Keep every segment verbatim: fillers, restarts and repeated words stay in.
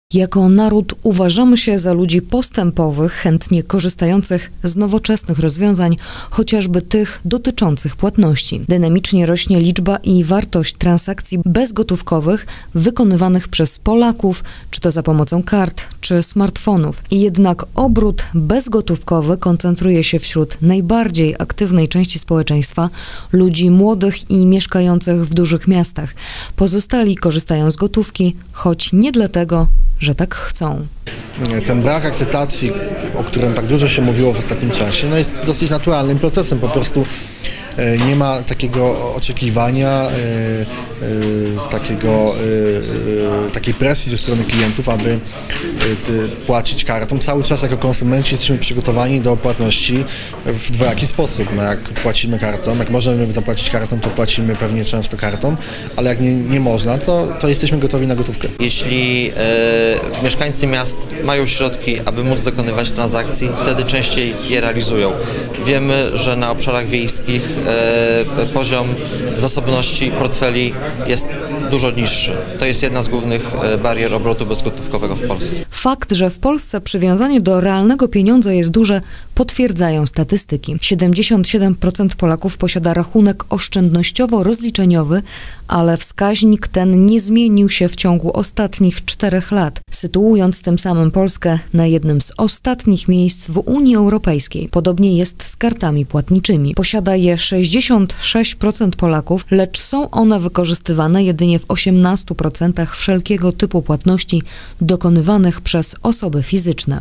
Jako naród uważamy się za ludzi postępowych, chętnie korzystających z nowoczesnych rozwiązań, chociażby tych dotyczących płatności. Dynamicznie rośnie liczba i wartość transakcji bezgotówkowych wykonywanych przez Polaków, czy to za pomocą kart, czy smartfonów. I jednak obrót bezgotówkowy koncentruje się wśród najbardziej aktywnej części społeczeństwa, ludzi młodych i mieszkających w dużych miastach. Pozostali korzystają z gotówki, choć nie dlatego, że tak chcą. Ten brak akceptacji, o którym tak dużo się mówiło w ostatnim czasie, no jest dosyć naturalnym procesem. Po prostu nie ma takiego oczekiwania, takiego, takiej presji ze strony klientów, aby płacić kartą. Cały czas jako konsumenci jesteśmy przygotowani do płatności w dwojaki sposób. No jak płacimy kartą, jak możemy zapłacić kartą, to płacimy pewnie często kartą, ale jak nie, nie można, to, to jesteśmy gotowi na gotówkę. Jeśli e, mieszkańcy miast mają środki, aby móc dokonywać transakcji, wtedy częściej je realizują. Wiemy, że na obszarach wiejskich e, poziom zasobności portfeli jest dużo niższy. To jest jedna z głównych barier obrotu bezgotówkowego w Polsce. Fakt, że w Polsce przywiązanie do realnego pieniądza jest duże, potwierdzają statystyki. siedemdziesiąt siedem procent Polaków posiada rachunek oszczędnościowo-rozliczeniowy, ale wskaźnik ten nie zmienił się w ciągu ostatnich czterech lat, sytuując tym samym Polskę na jednym z ostatnich miejsc w Unii Europejskiej. Podobnie jest z kartami płatniczymi. Posiada je sześćdziesiąt sześć procent Polaków, lecz są one wykorzystywane jedynie w osiemnastu procentach wszelkiego typu płatności dokonywanych przez osoby fizyczne.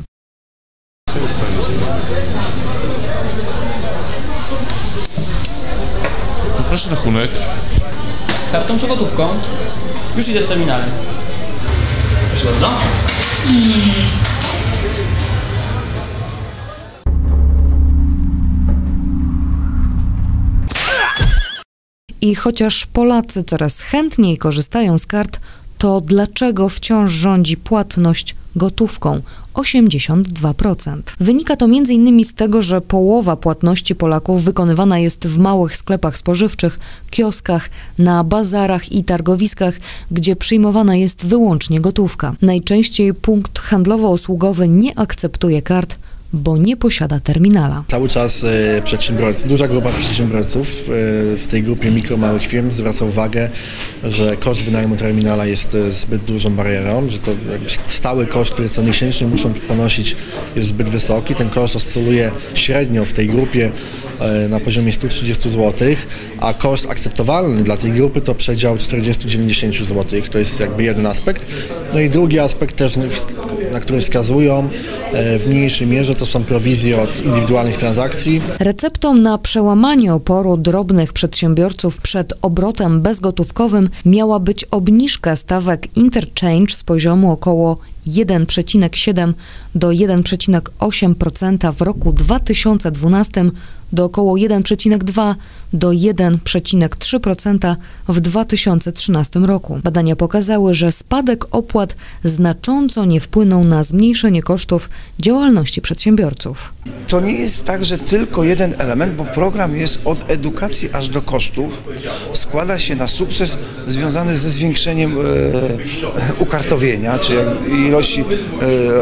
Proszę rachunek. Kartą czy gotówką? Już idę z terminalem. Proszę bardzo. I chociaż Polacy coraz chętniej korzystają z kart, to dlaczego wciąż rządzi płatność gotówką? osiemdziesiąt dwa procent. Wynika to między innymi z tego, że połowa płatności Polaków wykonywana jest w małych sklepach spożywczych, kioskach, na bazarach i targowiskach, gdzie przyjmowana jest wyłącznie gotówka. Najczęściej punkt handlowo-usługowy nie akceptuje kart, bo nie posiada terminala. Cały czas e, przedsiębiorcy, duża grupa przedsiębiorców e, w tej grupie mikro, małych firm zwraca uwagę, że koszt wynajmu terminala jest e, zbyt dużą barierą, że to stały koszt, który co miesięcznie muszą ponosić, jest zbyt wysoki. Ten koszt oscyluje średnio w tej grupie e, na poziomie stu trzydziestu złotych, a koszt akceptowalny dla tej grupy to przedział czterdziestu do dziewięćdziesięciu złotych. To jest jakby jeden aspekt. No i drugi aspekt też, na który wskazują e, w mniejszej mierze, to są prowizje od indywidualnych transakcji. Receptą na przełamanie oporu drobnych przedsiębiorców przed obrotem bezgotówkowym miała być obniżka stawek interchange z poziomu około jeden przecinek siedem do jeden przecinek osiem procent w roku dwa tysiące dwunastym do około jeden przecinek dwa do jeden przecinek trzy procent w dwa tysiące trzynastym roku. Badania pokazały, że spadek opłat znacząco nie wpłynął na zmniejszenie kosztów działalności przedsiębiorców. To nie jest tak, że tylko jeden element, bo program jest od edukacji aż do kosztów. Składa się na sukces związany ze zwiększeniem e, ukartowienia, czy ilości e,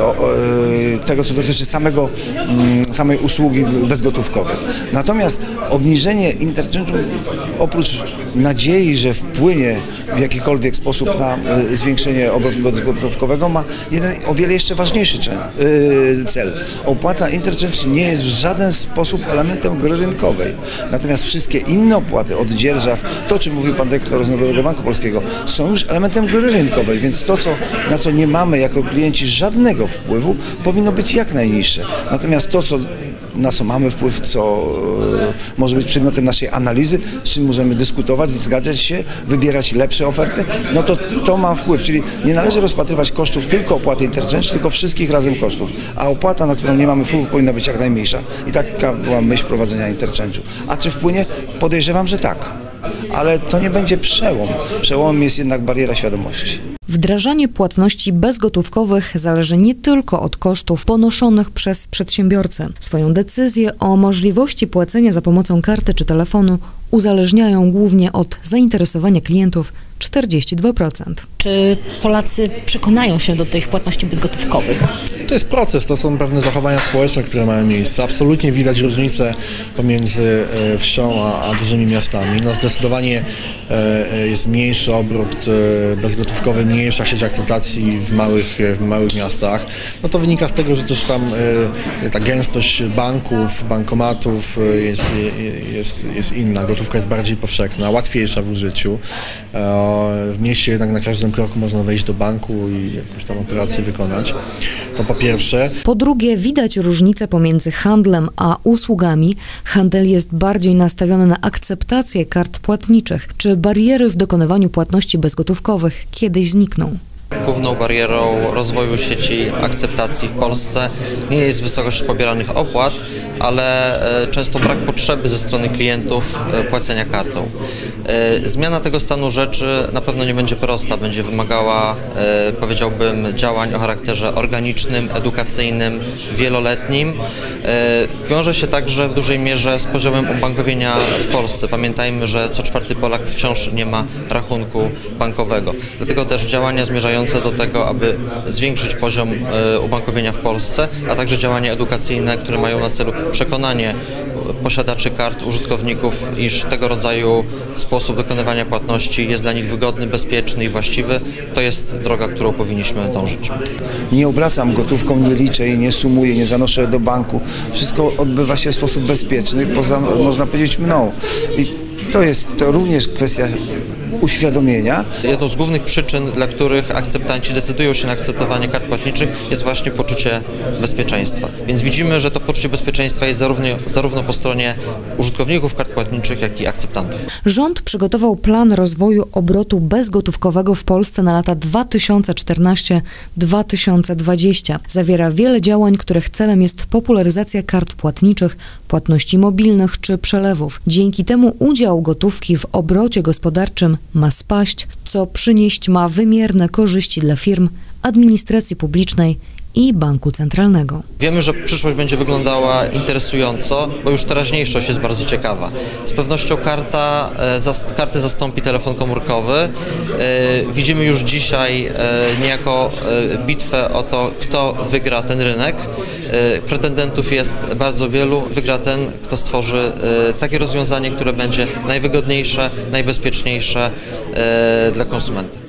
e, tego, co dotyczy samego, m, samej usługi bezgotówkowej. Natomiast obniżenie interchange'u, oprócz nadziei, że wpłynie w jakikolwiek sposób na e, zwiększenie obrotu bezgotówkowego, ma jeden o wiele jeszcze ważniejszy e, cel. Opłata interchange nie jest w żaden sposób elementem gry rynkowej. Natomiast wszystkie inne opłaty od dzierżaw, to o czym mówił pan dyrektor z Narodowego Banku Polskiego, są już elementem gry rynkowej, więc to, co, na co nie mamy jako klienci żadnego wpływu, powinno być jak najniższe. Natomiast to, co na co mamy wpływ, co e, może być przedmiotem naszej analizy, z czym możemy dyskutować, zgadzać się, wybierać lepsze oferty, no to to ma wpływ, czyli nie należy rozpatrywać kosztów tylko opłaty interchange, tylko wszystkich razem kosztów, a opłata, na którą nie mamy wpływu, powinna być jak najmniejsza i taka była myśl prowadzenia interchange'u. A czy wpłynie? Podejrzewam, że tak, ale to nie będzie przełom. Przełomem jest jednak bariera świadomości. Wdrażanie płatności bezgotówkowych zależy nie tylko od kosztów ponoszonych przez przedsiębiorcę. Swoją decyzję o możliwości płacenia za pomocą karty czy telefonu uzależniają głównie od zainteresowania klientów czterdzieści dwa procent. Czy Polacy przekonają się do tych płatności bezgotówkowych? To jest proces, to są pewne zachowania społeczne, które mają miejsce. Absolutnie widać różnicę pomiędzy wsią a, a dużymi miastami. No zdecydowanie jest mniejszy obrót bezgotówkowy, mniejsza sieć akceptacji w małych, w małych miastach. No to wynika z tego, że też tam ta gęstość banków, bankomatów jest, jest, jest inna. Gotówka jest bardziej powszechna, łatwiejsza w użyciu. W mieście jednak na każdym kroku można wejść do banku i jakąś tam operację wykonać. To po pierwsze. Po drugie, widać różnicę pomiędzy handlem a usługami. Handel jest bardziej nastawiony na akceptację kart płatniczych. Czy bariery w dokonywaniu płatności bezgotówkowych kiedyś znikną? Główną barierą rozwoju sieci akceptacji w Polsce nie jest wysokość pobieranych opłat, ale często brak potrzeby ze strony klientów płacenia kartą. Zmiana tego stanu rzeczy na pewno nie będzie prosta, będzie wymagała, powiedziałbym, działań o charakterze organicznym, edukacyjnym, wieloletnim. Wiąże się także w dużej mierze z poziomem ubankowienia w Polsce. Pamiętajmy, że co czwarty Polak wciąż nie ma rachunku bankowego. Dlatego też działania zmierzające do tego, aby zwiększyć poziom ubankowienia w Polsce, a także działania edukacyjne, które mają na celu przekonanie posiadaczy kart, użytkowników, iż tego rodzaju sposób dokonywania płatności jest dla nich wygodny, bezpieczny i właściwy. To jest droga, którą powinniśmy dążyć. Nie obracam gotówką, nie liczę jej, nie sumuję, nie zanoszę do banku. Wszystko odbywa się w sposób bezpieczny, poza, można powiedzieć, mną. I to jest to również kwestia uświadomienia. Jedną z głównych przyczyn, dla których akceptanci decydują się na akceptowanie kart płatniczych, jest właśnie poczucie bezpieczeństwa. Więc widzimy, że to poczucie bezpieczeństwa jest zarówno, zarówno po stronie użytkowników kart płatniczych, jak i akceptantów. Rząd przygotował plan rozwoju obrotu bezgotówkowego w Polsce na lata dwa tysiące czternasty do dwa tysiące dwudziestego. Zawiera wiele działań, których celem jest popularyzacja kart płatniczych, płatności mobilnych czy przelewów. Dzięki temu udział gotówki w obrocie gospodarczym ma spaść, co przynieść ma wymierne korzyści dla firm, administracji publicznej i banku centralnego. Wiemy, że przyszłość będzie wyglądała interesująco, bo już teraźniejszość jest bardzo ciekawa. Z pewnością karta, kartę zastąpi telefon komórkowy. Widzimy już dzisiaj niejako bitwę o to, kto wygra ten rynek. Pretendentów jest bardzo wielu. Wygra ten, kto stworzy takie rozwiązanie, które będzie najwygodniejsze, najbezpieczniejsze dla konsumenta.